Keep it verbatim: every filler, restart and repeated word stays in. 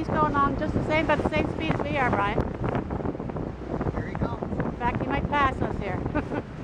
he's going along just the same, but the same speed as we are, Brian. Here he comes. In fact, he might pass us here.